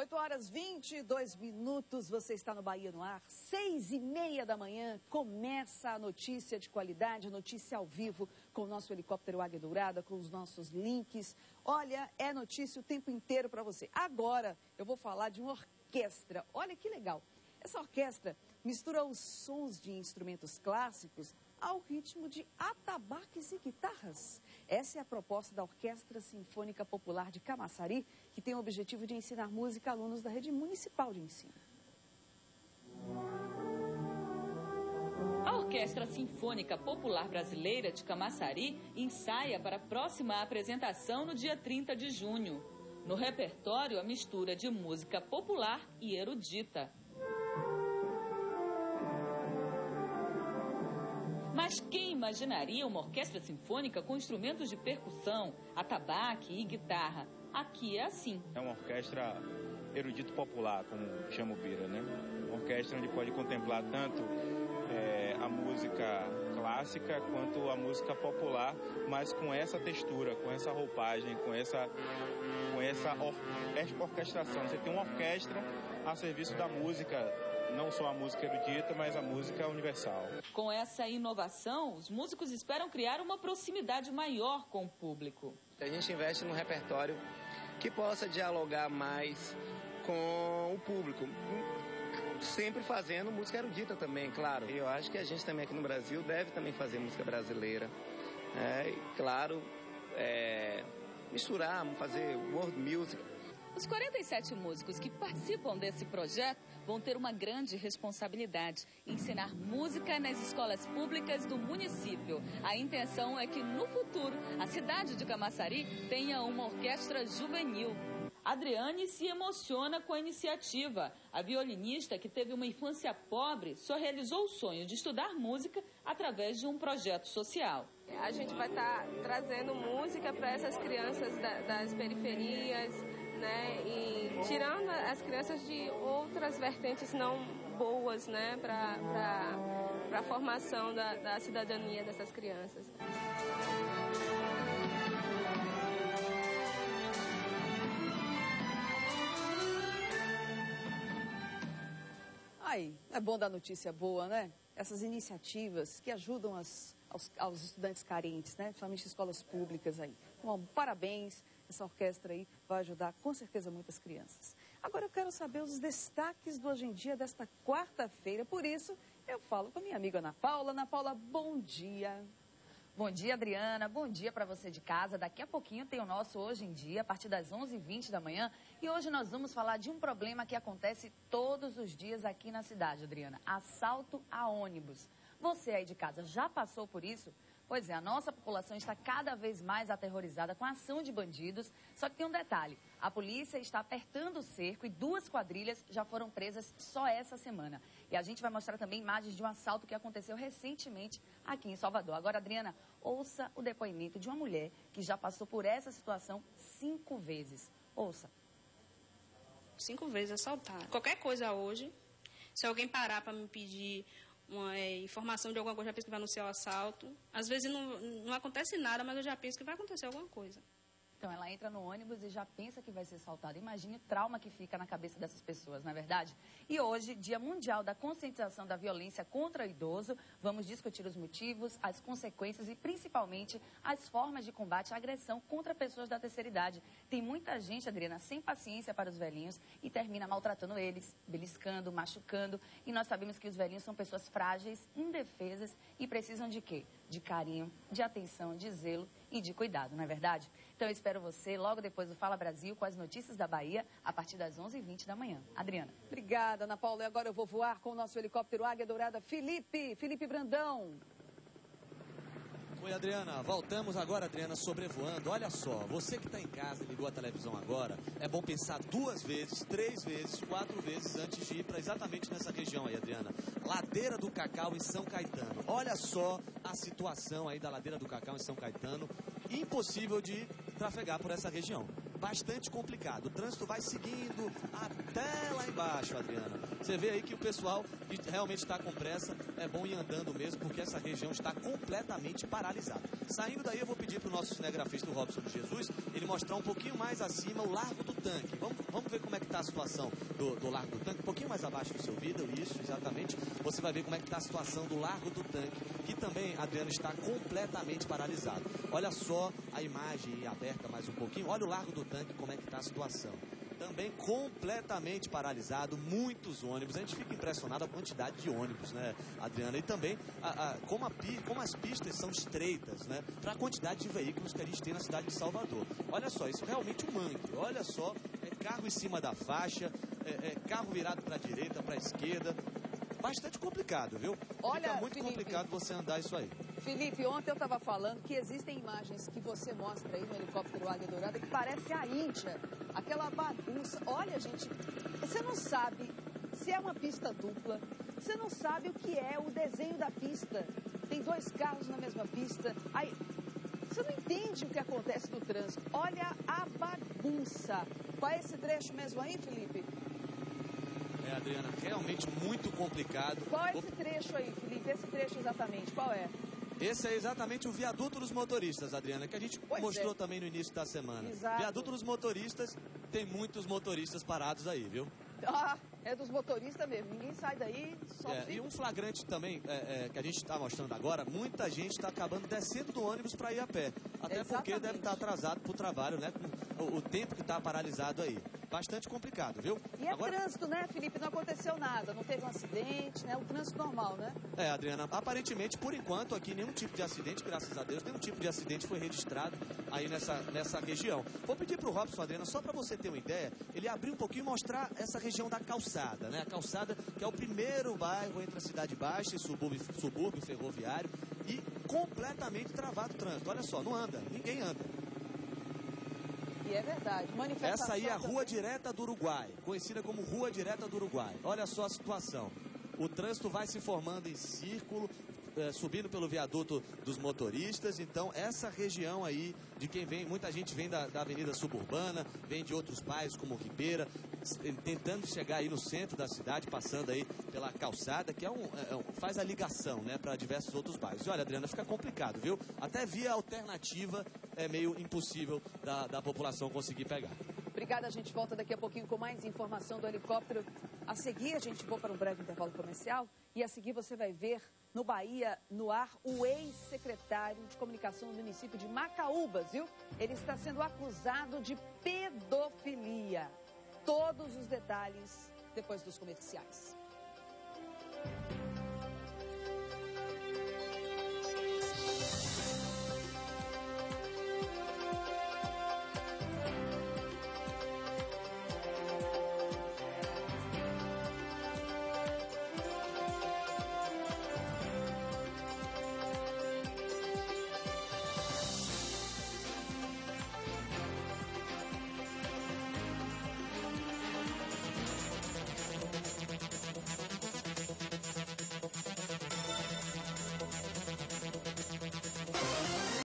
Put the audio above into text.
8 horas 22 minutos, você está no Bahia no Ar, 6h30 da manhã, começa a notícia de qualidade, notícia ao vivo, com o nosso helicóptero Águia Dourada, com os nossos links. Olha, é notícia o tempo inteiro para você. Agora, eu vou falar de uma orquestra, olha que legal. Essa orquestra mistura os sons de instrumentos clássicos ao ritmo de atabaques e guitarras. Essa é a proposta da Orquestra Sinfônica Popular de Camaçari, que tem o objetivo de ensinar música a alunos da rede municipal de ensino. A Orquestra Sinfônica Popular Brasileira de Camaçari ensaia para a próxima apresentação no dia 30 de junho. No repertório, a mistura de música popular e erudita. Mas quem imaginaria uma orquestra sinfônica com instrumentos de percussão, atabaque e guitarra? Aqui é assim. É uma orquestra erudito popular, como chama o Bira, né? Uma orquestra onde pode contemplar tanto a música clássica quanto a música popular, mas com essa textura, com essa roupagem, com essa orquestração. Você tem uma orquestra a serviço da música, não só a música erudita, mas a música universal. Com essa inovação, os músicos esperam criar uma proximidade maior com o público. A gente investe num repertório que possa dialogar mais com o público, sempre fazendo música erudita também, claro. Eu acho que a gente também aqui no Brasil deve também fazer música brasileira. E, claro, misturar, fazer world music. Os 47 músicos que participam desse projeto vão ter uma grande responsabilidade: ensinar música nas escolas públicas do município. A intenção é que, no futuro, a cidade de Camaçari tenha uma orquestra juvenil. Adriane se emociona com a iniciativa. A violinista, que teve uma infância pobre, só realizou o sonho de estudar música através de um projeto social. A gente vai estar trazendo música para essas crianças das periferias, né, e tirando as crianças de outras vertentes não boas, né, para a formação da cidadania dessas crianças. Aí, é bom dar notícia boa, né? Essas iniciativas que ajudam aos estudantes carentes, né? Principalmente escolas públicas aí. Bom, parabéns, essa orquestra aí vai ajudar com certeza muitas crianças. Agora eu quero saber os destaques do Hoje em Dia desta quarta-feira, por isso eu falo com a minha amiga Ana Paula. Ana Paula, bom dia. Bom dia, Adriana. Bom dia para você de casa. Daqui a pouquinho tem o nosso Hoje em Dia, a partir das 11h20 da manhã. E hoje nós vamos falar de um problema que acontece todos os dias aqui na cidade, Adriana. Assalto a ônibus. Você aí de casa já passou por isso? Pois é, a nossa população está cada vez mais aterrorizada com a ação de bandidos. Só que tem um detalhe: a polícia está apertando o cerco e 2 quadrilhas já foram presas só essa semana. E a gente vai mostrar também imagens de um assalto que aconteceu recentemente aqui em Salvador. Agora, Adriana, ouça o depoimento de uma mulher que já passou por essa situação 5 vezes. Ouça. 5 vezes assaltaram. Qualquer coisa hoje, se alguém parar para me pedir uma informação de alguma coisa, já penso que vai anunciar o assalto. Às vezes não acontece nada, mas eu já penso que vai acontecer alguma coisa. Então ela entra no ônibus e já pensa que vai ser assaltada. Imagine o trauma que fica na cabeça dessas pessoas, não é verdade? E hoje, Dia Mundial da Conscientização da Violência contra o Idoso, vamos discutir os motivos, as consequências e principalmente as formas de combate à agressão contra pessoas da terceira idade. Tem muita gente, Adriana, sem paciência para os velhinhos e termina maltratando eles, beliscando, machucando. E nós sabemos que os velhinhos são pessoas frágeis, indefesas e precisam de quê? De carinho, de atenção, de zelo e de cuidado, não é verdade? Então eu espero você logo depois do Fala Brasil com as notícias da Bahia a partir das 11h20 da manhã. Adriana. Obrigada, Ana Paula. E agora eu vou voar com o nosso helicóptero Águia Dourada, Felipe Brandão. Oi, Adriana. Voltamos agora, Adriana, sobrevoando. Olha só, você que está em casa e ligou a televisão agora, é bom pensar 2 vezes, 3 vezes, 4 vezes antes de ir para exatamente nessa região aí, Adriana. Ladeira do Cacau, em São Caetano. Olha só a situação aí da Ladeira do Cacau, em São Caetano. Impossível de trafegar por essa região. Bastante complicado. O trânsito vai seguindo até lá embaixo, Adriana. Você vê aí que o pessoal que realmente está com pressa, é bom ir andando mesmo, porque essa região está completamente paralisada. Saindo daí, eu vou pedir para o nosso cinegrafista, o Robson de Jesus, ele mostrar um pouquinho mais acima o Largo do Tanque. Vamos ver como é que está a situação do Largo do Tanque, um pouquinho mais abaixo do seu vídeo, isso, exatamente. Você vai ver como é que está a situação do Largo do Tanque, que também, Adriana, está completamente paralisado. Olha só a imagem aberta mais um pouquinho, olha o Largo do Tanque, como é que está a situação. Também completamente paralisado, muitos ônibus. A gente fica impressionado com a quantidade de ônibus, né, Adriana? E também como as pistas são estreitas, né, para a quantidade de veículos que a gente tem na cidade de Salvador. Olha só, isso é realmente um mangue. Olha só, carro em cima da faixa, carro virado para a direita, para a esquerda. Bastante complicado, viu? Olha, fica muito Felipe, complicado você andar isso aí. Felipe, ontem eu estava falando que existem imagens que você mostra aí no helicóptero Águia Dourada que parece a Índia, aquela bagunça. Olha, gente, você não sabe se é uma pista dupla, você não sabe o que é o desenho da pista. Tem 2 carros na mesma pista, aí você não entende o que acontece no trânsito. Olha a bagunça. Qual é esse trecho mesmo aí, Felipe? Adriana, realmente muito complicado. Qual é esse trecho aí, Felipe? Esse trecho exatamente, qual é? Esse é exatamente o viaduto dos motoristas, Adriana, que a gente mostrou também no início da semana. Exato. Viaduto dos motoristas, tem muitos motoristas parados aí, viu? Ah, é dos motoristas mesmo, ninguém sai daí, só fica. E um flagrante também, que a gente está mostrando agora, muita gente está acabando descendo do ônibus para ir a pé. Até Exatamente. Porque deve estar atrasado para o trabalho, né? Com o tempo que está paralisado aí. Bastante complicado, viu? E agora... trânsito, né, Felipe? Não aconteceu nada, não teve um acidente, né? O trânsito normal, né? Adriana, aparentemente, por enquanto, aqui nenhum tipo de acidente, graças a Deus, nenhum tipo de acidente foi registrado aí nessa região. Vou pedir para o Robson, Adriana, só para você ter uma ideia, ele abrir um pouquinho e mostrar essa região da Calçada, né? A Calçada, que é o primeiro bairro entre a Cidade Baixa e subúrbio ferroviário, e completamente travado o trânsito. Olha só, não anda, ninguém anda. E é verdade, manifestação... Essa aí é a Rua Direta do Uruguai, conhecida como Rua Direta do Uruguai. Olha só a situação. O trânsito vai se formando em círculo, subindo pelo viaduto dos motoristas. Então, essa região aí, de quem vem, muita gente vem da Avenida Suburbana, vem de outros bairros como Ribeira, tentando chegar aí no centro da cidade, passando aí pela Calçada, que faz a ligação, né, para diversos outros bairros. E olha, Adriana, fica complicado, viu? Até via alternativa é meio impossível da população conseguir pegar. Obrigada, a gente volta daqui a pouquinho com mais informação do helicóptero. A seguir, a gente vai para um breve intervalo comercial e a seguir você vai ver no Bahia no ar o ex-secretário de comunicação do município de Macaúbas, viu? Ele está sendo acusado de pedofilia. Todos os detalhes depois dos comerciais.